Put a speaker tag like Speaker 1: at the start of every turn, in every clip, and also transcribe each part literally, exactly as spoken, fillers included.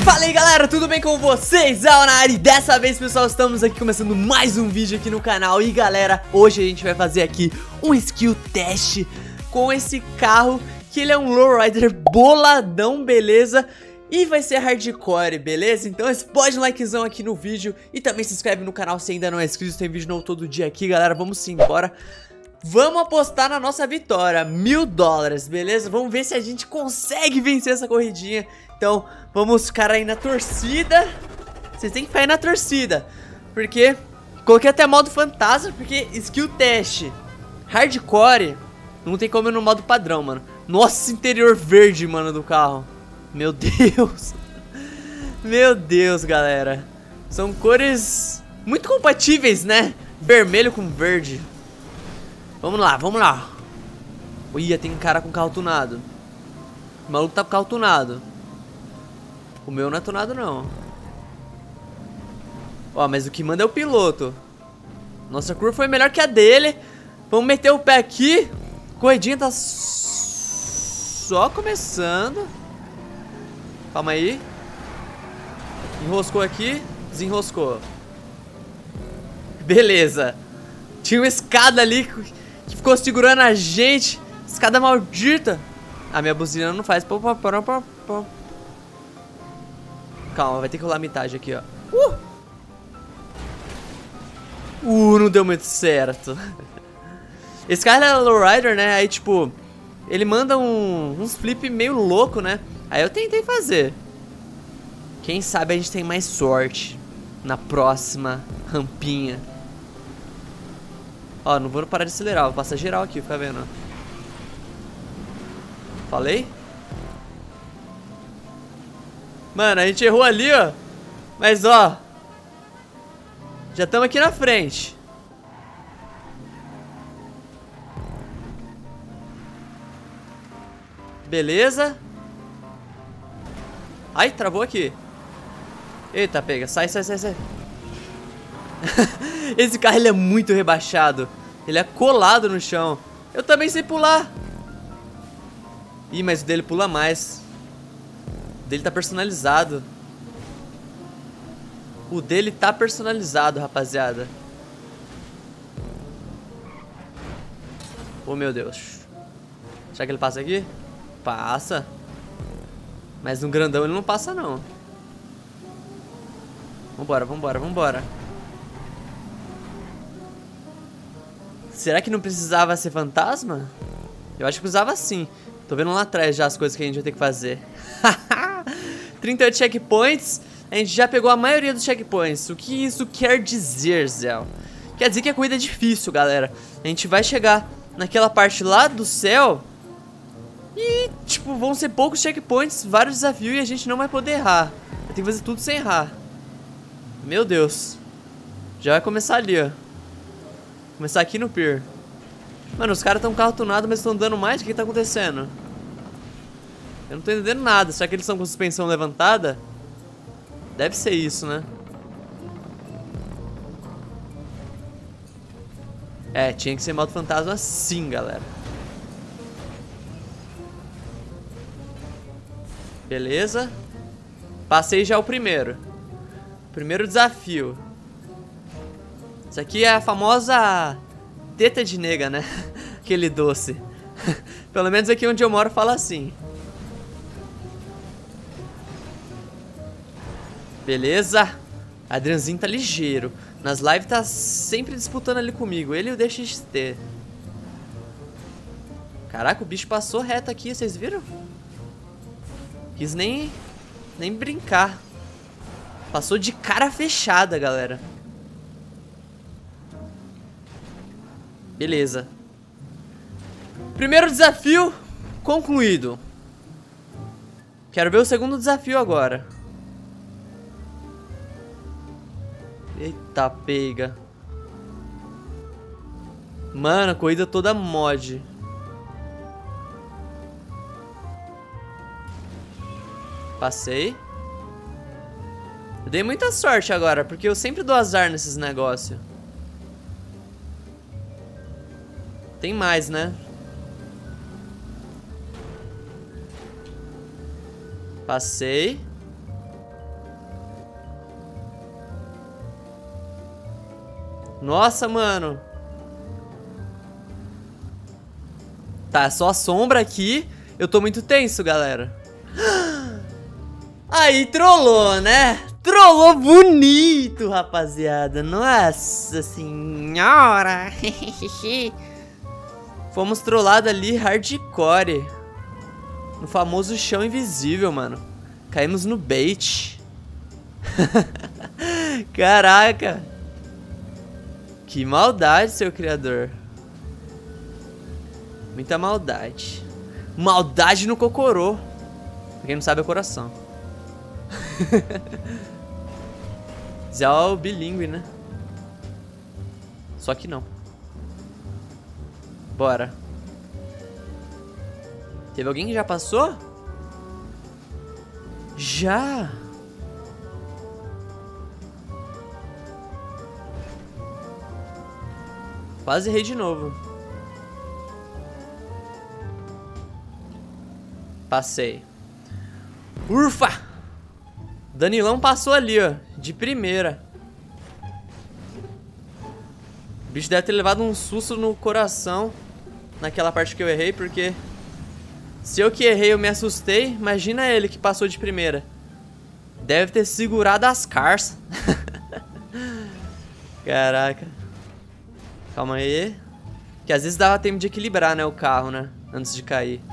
Speaker 1: Fala aí galera, tudo bem com vocês? É o Nari. Dessa vez, pessoal, estamos aqui começando mais um vídeo aqui no canal. E galera, hoje a gente vai fazer aqui um skill test com esse carro, que ele é um lowrider boladão, beleza? E vai ser hardcore, beleza? Então explode um likezão aqui no vídeo e também se inscreve no canal se ainda não é inscrito. Tem vídeo novo todo dia aqui, galera. Vamos embora. Vamos apostar na nossa vitória, mil dólares, beleza? Vamos ver se a gente consegue vencer essa corridinha. Então, vamos ficar aí na torcida. Vocês têm que ficar aí na torcida, porque coloquei até modo fantasma, porque skill test hardcore não tem como ir no modo padrão, mano. Nossa, interior verde, mano, do carro. Meu Deus. Meu Deus, galera. São cores muito compatíveis, né? Vermelho com verde. Vamos lá, vamos lá. Ia, tem um cara com carro tunado. O maluco tá com carro tunado. O meu não é tunado, não. Ó, mas o que manda é o piloto. Nossa curva foi melhor que a dele. Vamos meter o pé aqui. Corridinha tá só começando. Calma aí. Enroscou aqui. Desenroscou. Beleza. Tinha uma escada ali que ficou segurando a gente. Escada maldita. A minha buzina não faz. Calma, vai ter que rolar metade aqui, ó. Uh! Uh, não deu muito certo. Esse cara é lowrider, né? Aí, tipo, ele manda um, uns flip meio louco, né? Aí eu tentei fazer. Quem sabe a gente tem mais sorte na próxima rampinha. Ó, não vou parar de acelerar, vou passar geral aqui, fica vendo. Falei? Mano, a gente errou ali, ó. Mas, ó, já estamos aqui na frente. Beleza. Ai, travou aqui. Eita, pega, sai, sai, sai, sai. Esse carro, ele é muito rebaixado. Ele é colado no chão. Eu também sei pular. Ih, mas o dele pula mais. O dele tá personalizado. O dele tá personalizado, rapaziada. Oh, meu Deus. Será que ele passa aqui? Passa. Mas no grandão ele não passa, não. Vambora, vambora, vambora. Será que não precisava ser fantasma? Eu acho que precisava sim. Tô vendo lá atrás já as coisas que a gente vai ter que fazer. trinta e oito checkpoints. A gente já pegou a maioria dos checkpoints. O que isso quer dizer, Zé? Quer dizer que a corrida é difícil, galera. A gente vai chegar naquela parte lá do céu e, tipo, vão ser poucos checkpoints, vários desafios, e a gente não vai poder errar. Eu tenho que fazer tudo sem errar. Meu Deus. Já vai começar ali, ó. Começar aqui no pier. Mano, os caras estão carro tunado, mas estão dando mais? O que tá acontecendo? Eu não tô entendendo nada. Será que eles estão com suspensão levantada? Deve ser isso, né? É, tinha que ser moto fantasma sim, galera. Beleza. Passei já o primeiro. Primeiro desafio. Isso aqui é a famosa teta de nega, né? Aquele doce. Pelo menos aqui onde eu moro fala assim. Beleza. Adrianzinho tá ligeiro. Nas lives tá sempre disputando ali comigo. Ele e o D X T. Caraca, o bicho passou reto aqui, vocês viram? Quis nem, nem brincar. Passou de cara fechada, galera. Beleza. Primeiro desafio concluído. Quero ver o segundo desafio agora. Eita, pega. Mano, corrida toda mod. Passei. Eu dei muita sorte agora, porque eu sempre dou azar nesses negócios. Tem mais, né? Passei. Nossa, mano. Tá, só a sombra aqui. Eu tô muito tenso, galera. Aí, trollou, né? Trollou bonito, rapaziada. Nossa senhora. Fomos trollados ali hardcore. No famoso chão invisível, mano. Caímos no bait. Caraca. Que maldade, seu criador. Muita maldade. Maldade no cocorô. Pra quem não sabe é coração. Zé é o bilíngue, né? Só que não. Bora. Teve alguém que já passou? Já? Quase errei de novo. Passei. Ufa! Danilão passou ali, ó. De primeira. O bicho deve ter levado um susto no coração naquela parte que eu errei, porque se eu que errei eu me assustei, imagina ele que passou de primeira. Deve ter segurado as carças. Caraca. Calma aí. Que às vezes dava tempo de equilibrar, né, o carro, né? Antes de cair.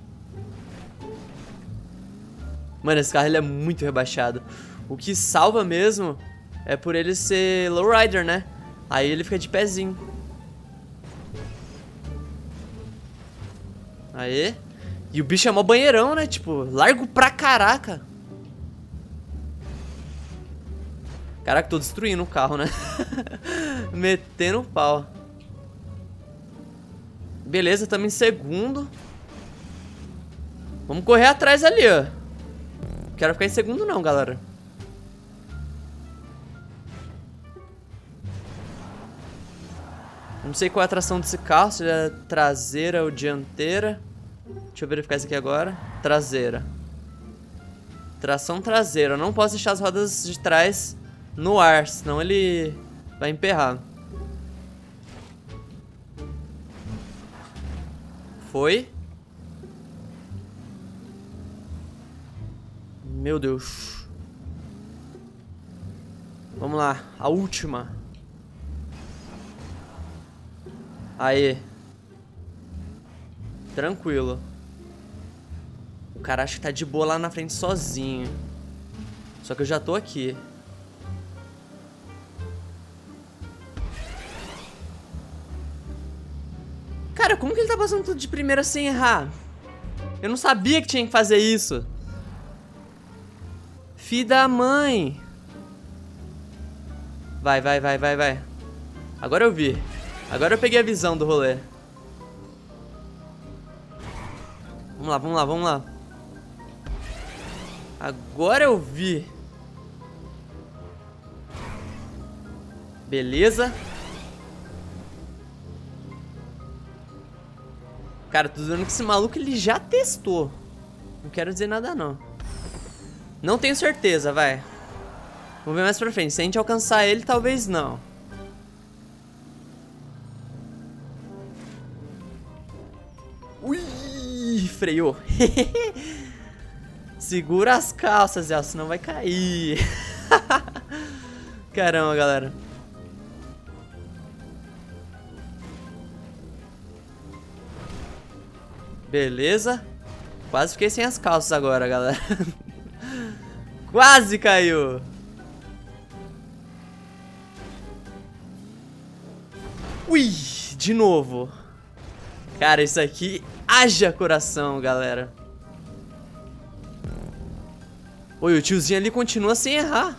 Speaker 1: Mano, esse carro ele é muito rebaixado. O que salva mesmo é por ele ser lowrider, né? Aí ele fica de pezinho. Aê. E o bicho é mó banheirão, né? Tipo, largo pra caraca. Caraca, tô destruindo o carro, né? Metendo o pau. Beleza, tamo em segundo. Vamos correr atrás ali, ó. Não quero ficar em segundo não, galera. Não sei qual é a tração desse carro, se é traseira ou dianteira. Deixa eu verificar isso aqui agora. Traseira. Tração traseira. Eu não posso deixar as rodas de trás no ar, senão ele vai emperrar. Foi. Meu Deus. Vamos lá, a última. Aê. Tranquilo. O cara acha que tá de boa lá na frente sozinho. Só que eu já tô aqui. Cara, como que ele tá passando tudo de primeira sem errar? Eu não sabia que tinha que fazer isso. Filho da mãe. Vai, vai, vai, vai, vai. Agora eu vi. Agora eu peguei a visão do rolê. Vamos lá, vamos lá, vamos lá. Agora eu vi. Beleza. Cara, tô dizendo que esse maluco ele já testou. Não quero dizer nada não. Não tenho certeza, vai. Vamos ver mais pra frente. Se a gente alcançar ele, talvez não. Ui, freou. Segura as calças, Zé, senão vai cair. Caramba, galera. Beleza. Quase fiquei sem as calças agora, galera. Quase caiu. Ui, de novo. Cara, isso aqui haja coração, galera. Oi, o tiozinho ali continua sem errar.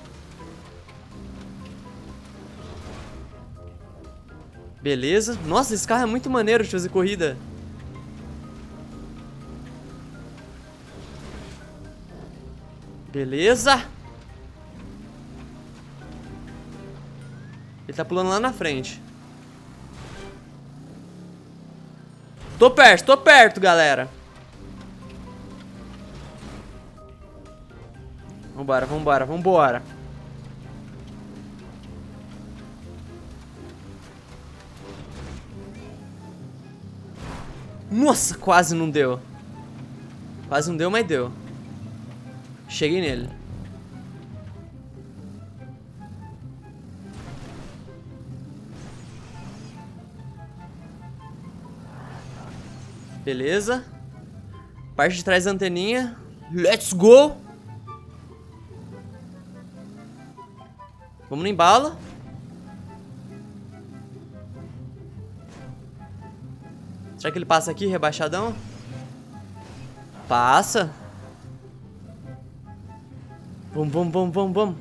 Speaker 1: Beleza. Nossa, esse carro é muito maneiro de fazer corrida. Beleza. Ele tá pulando lá na frente. Tô perto, tô perto, galera. Vambora, vambora, vambora. Nossa, quase não deu. Quase não deu, mas deu. Cheguei nele. Beleza. Parte de trás da anteninha. Let's go. Vamos no embalo. Será que ele passa aqui, rebaixadão? Passa. Vamos, vamos, vamos, vamos, vamos.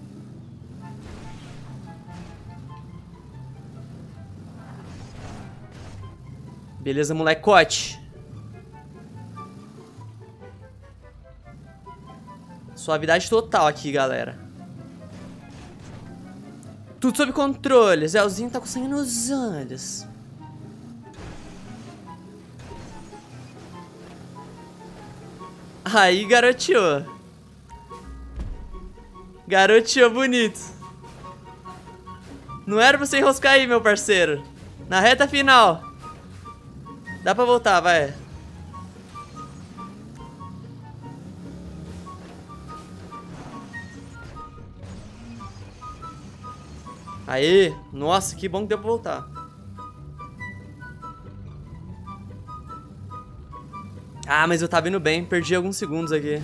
Speaker 1: Beleza, molecote. Suavidade total aqui, galera. Tudo sob controle. Zelzinho tá com sangue nos olhos. Aí, garoteou. Garoteou bonito. Não era pra você enroscar aí, meu parceiro. Na reta final. Dá pra voltar, vai. Aí, nossa, que bom que deu pra voltar. Ah, mas eu tava indo bem, perdi alguns segundos aqui.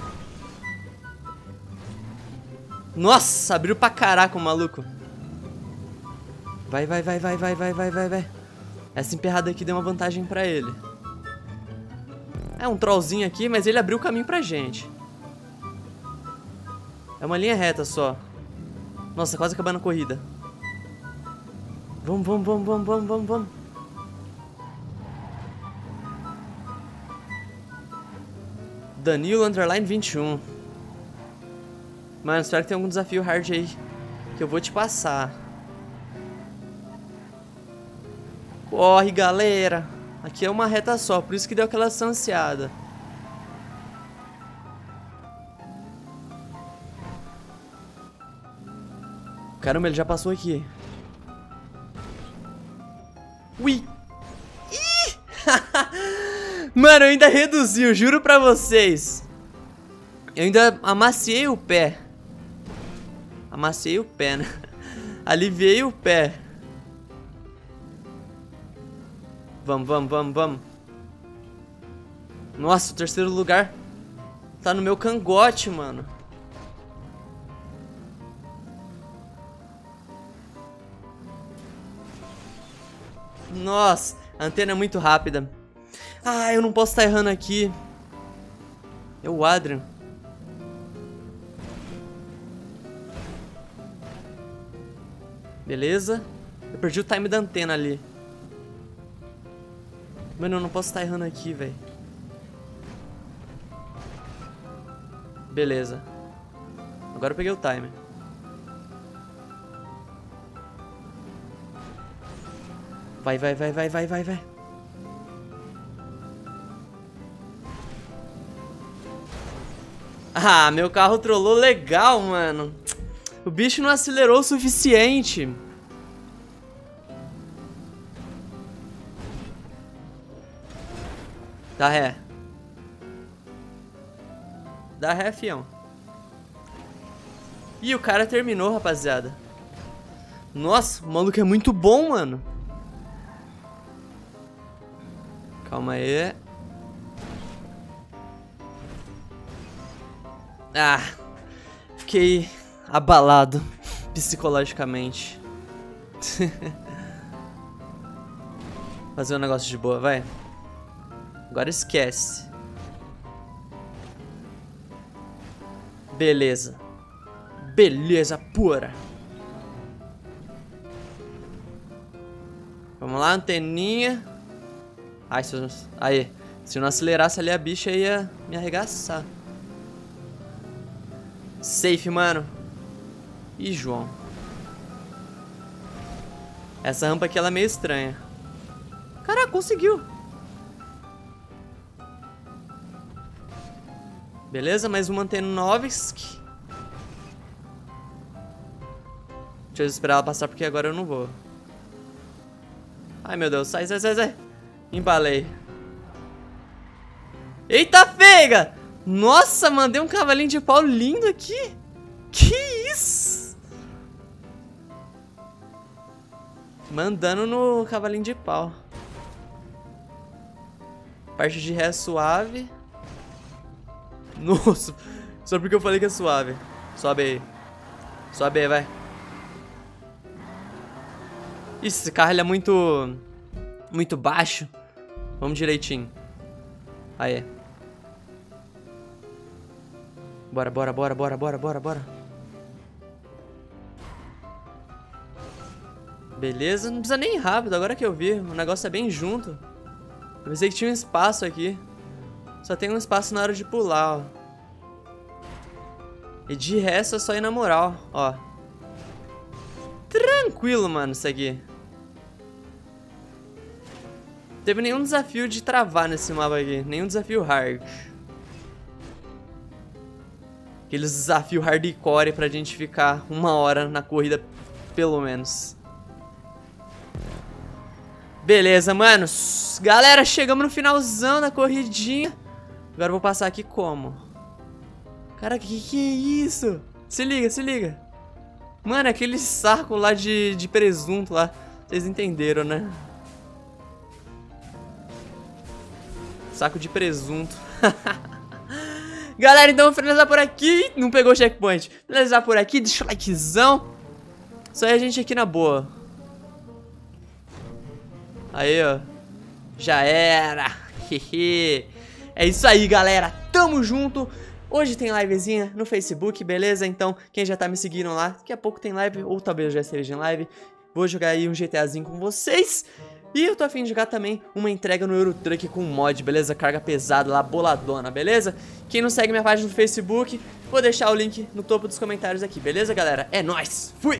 Speaker 1: Nossa, abriu pra caraca o maluco. Vai, vai, vai, vai, vai, vai, vai, vai, vai. Essa emperrada aqui deu uma vantagem pra ele. É um trollzinho aqui, mas ele abriu o caminho pra gente. É uma linha reta só. Nossa, quase acabando a corrida. Vamos, vamos, vamos, vamos, vamos, vamos, vamos. Danilo Underline vinte e um. Mano, espero que tenha algum desafio hard aí que eu vou te passar. Corre, galera. Aqui é uma reta só, por isso que deu aquela ansiada. Caramba, ele já passou aqui. Ui! Ih! Mano, eu ainda reduzi, eu juro pra vocês. Eu ainda amaciei o pé. Amaciei o pé, né? Aliviei o pé. Vamos, vamos, vamos, vamos. Nossa, o terceiro lugar tá no meu cangote, mano. Nossa, a antena é muito rápida. Ah, eu não posso estar errando aqui. É o Adrian. Beleza. Eu perdi o time da antena ali. Mano, eu não posso estar errando aqui, velho. Beleza. Agora eu peguei o timer. Vai, vai, vai, vai, vai, vai, vai. Ah, meu carro trollou legal, mano. O bicho não acelerou o suficiente. Dá ré. Dá ré, fião. Ih, o cara terminou, rapaziada. Nossa, o maluco é muito bom, mano. Calma aí. Ah, fiquei abalado psicologicamente. Fazer um negócio de boa, vai. Agora esquece. Beleza. Beleza pura. Vamos lá, anteninha. Ai, se eu... Aí, se eu não acelerasse ali a bicha ia me arregaçar. Safe, mano. Ih, João. Essa rampa aqui ela é meio estranha. Caraca, conseguiu. Beleza, mais uma Antenovsk. Deixa eu esperar ela passar porque agora eu não vou. Ai, meu Deus, sai, sai, sai, sai. Embalei. Eita, pega! Nossa, mandei um cavalinho de pau lindo aqui. Que isso? Mandando no cavalinho de pau. Parte de ré suave. Nossa, só porque eu falei que é suave. Sobe aí. Sobe aí, vai. Ixi, esse carro ele é muito... Muito baixo. Vamos direitinho. Aí. Bora, bora, bora, bora, bora, bora, bora. Beleza, não precisa nem ir rápido, agora que eu vi. O negócio é bem junto. Eu pensei que tinha um espaço aqui. Só tem um espaço na hora de pular, ó. E de resto é só ir na moral, ó. Tranquilo, mano, isso aqui. Não teve nenhum desafio de travar nesse mapa aqui. Nenhum desafio hard. Aqueles desafios hardcore pra gente ficar uma hora na corrida, pelo menos. Beleza, manos. Galera, chegamos no finalzão da corridinha. Agora eu vou passar aqui como? Cara, que que é isso? Se liga, se liga. Mano, aquele saco lá de, de presunto lá. Vocês entenderam, né? Saco de presunto. Galera, então vou finalizar por aqui. Não pegou o checkpoint. Finalizar por aqui, deixa o likezão. Só aí a gente aqui na boa. Aí, ó. Já era. É isso aí, galera. Tamo junto. Hoje tem livezinha no Facebook, beleza? Então, quem já tá me seguindo lá, daqui a pouco tem live, ou talvez eu já esteja em live. Vou jogar aí um GTAzinho com vocês. E eu tô a fim de jogar também uma entrega no Euro Truck com mod, beleza? Carga pesada lá, boladona, beleza? Quem não segue minha página no Facebook, vou deixar o link no topo dos comentários aqui, beleza, galera? É nóis! Fui!